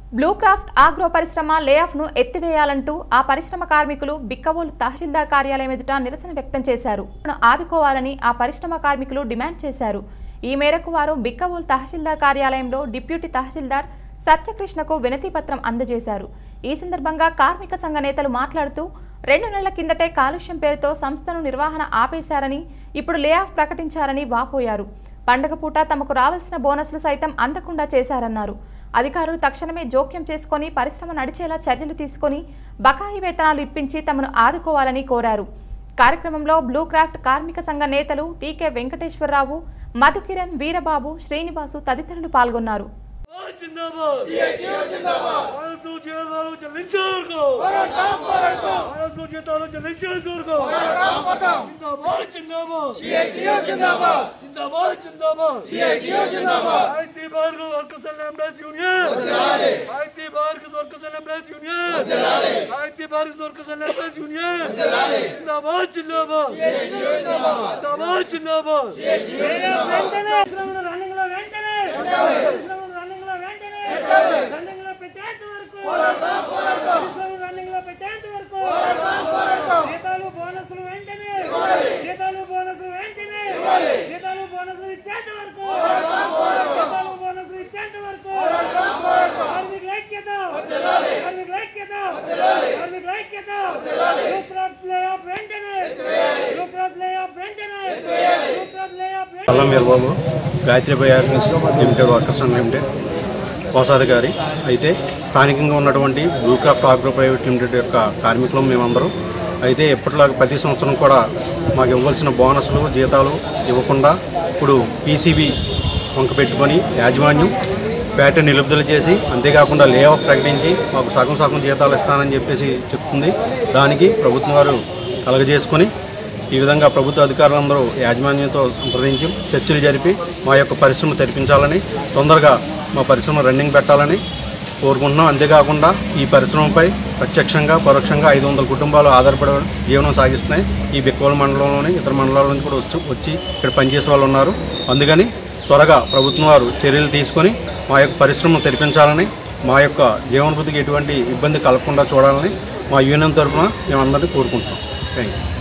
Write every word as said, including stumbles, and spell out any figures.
Blue Craft Agro పరిశ్రమ layoff ను ఎత్తివేయాలంటూ ఆ పరిశ్రమ కార్మికులు బిక్కవోలు తహసీల్దార్ కార్యాలయం ఎదుట నిరసన వ్యక్తం చేశారు. ఆదుకోవాలని ఆ పరిశ్రమ కార్మికులు డిమాండ్ చేశారు. ఈ మేరకు వారు బిక్కవోలు తహసీల్దార్ కార్యాలయంలో డిప్యూటీ తహసీల్దార్ సత్యకృష్ణకు వినతి పత్రం అందజేశారు. ఈ సందర్భంగా కార్మిక సంఘ నేతలు మాట్లాడుతూ రెండు నెలల కిందటే కాలుష్యం పేరుతో సంస్థను నిర్వహణ ఆపేశారని, ఇప్పుడు లేఆఫ్ ప్రకటించారని వాపోయారు. పండగ పూట తమకు రావాల్సిన బోనస్లు సైతం అందకుండా చేశారన్నారు. అధికారులు తక్షణమే జోక్యం చేసుకుని పరిశ్రమ నడిచేలా చర్యలు తీసుకుని బకాయి వేతనాలు ఇప్పించి తమను ఆదుకోవాలని కోరారు. కార్యక్రమంలో బ్లూ క్రాఫ్ట్ కార్మిక సంఘ నేతలు టీకే వెంకటేశ్వరరావు, మధుకిరణ్, వీరబాబు, శ్రీనివాసు తదితరులు పాల్గొన్నారు. రన్నింగ్ లో పెట్టేంత వరకు పరిశ్రమ రన్నింగ్ లో పెట్టేంత వరకు జీతాలు బోనస్లు వెంటనే జీతాలు బోనస్లు వెంటనే జీతాలు బోనస్లు ఇచ్చేంత వరకు జీతాలు బోనస్లు ఇచ్చేంత వరకు కార్మికుల ఐక్యత కార్మికుల ఐక్యత కార్మికుల ఐక్యత బ్లూ క్రాఫ్ట్ లేఆఫ్ వెంటనే బ్లూ క్రాఫ్ట్ లేఆఫ్ వెంటనే Blue Craft layoff Veerababu, Gayatri buyers limited workers limited కోశాధికారి. అయితే స్థానికంగా ఉన్నటువంటి Blue Craft Agro private limited యొక్క కార్మికులు మేమందరం అయితే ఎప్పటిలాగా ప్రతి సంవత్సరం కూడా మాకు ఇవ్వాల్సిన బోనస్లు జీతాలు ఇవ్వకుండా ఇప్పుడు పీసీబీ వంక పెట్టుకొని యాజమాన్యం పేట నిలుపుదల చేసి, అంతేకాకుండా లే ఆఫ్ ప్రకటించి మాకు సగం సగం జీతాలు ఇస్తానని చెప్పేసి చెప్తుంది. దానికి ప్రభుత్వం వారు కలగజేసుకొని ఈ విధంగా ప్రభుత్వ అధికారులందరూ యాజమాన్యంతో సంప్రదించి చర్చలు జరిపి మా యొక్క పరిశ్రమ తెరిపించాలని, తొందరగా మా పరిశ్రమ రన్నింగ్ పెట్టాలని కోరుకుంటున్నాం. అంతేకాకుండా ఈ పరిశ్రమపై ప్రత్యక్షంగా పరోక్షంగా ఐదు వందల కుటుంబాలు ఆధారపడి జీవనం సాగిస్తున్నాయి. ఈ బిక్కవోలు మండలంలోని ఇతర మండలాల నుంచి కూడా వచ్చి వచ్చి ఇక్కడ పనిచేసే వాళ్ళు ఉన్నారు. అందుకని త్వరగా ప్రభుత్వం వారు చర్యలు తీసుకొని మా యొక్క పరిశ్రమ తెరిపించాలని, మా యొక్క జీవనోపాధికి ఎటువంటి ఇబ్బంది కలగకుండా చూడాలని మా యూనియన్ తరఫున మేమందరినీ కోరుకుంటున్నాం. Thank you.